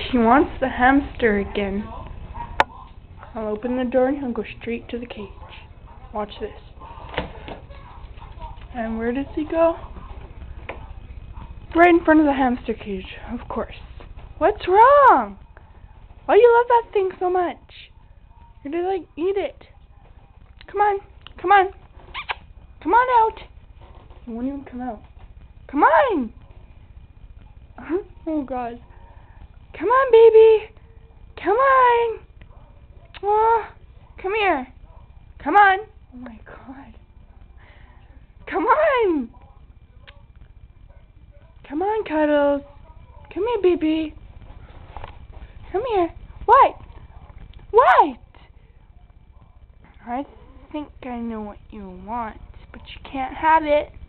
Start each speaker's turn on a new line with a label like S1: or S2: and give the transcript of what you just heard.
S1: He wants the hamster again. I'll open the door and he'll go straight to the cage. Watch this. And where does he go? Right in front of the hamster cage, of course. What's wrong? Why do you love that thing so much? You're gonna like eat it. Come on, come on. Come on out. He won't even come out. Come on. Oh God. Come on, baby. Come on. Oh, come here. Come on. Oh my God. Come on. Come on, Cuddles. Come here, baby. Come here. What? What? I think I know what you want, but you can't have it.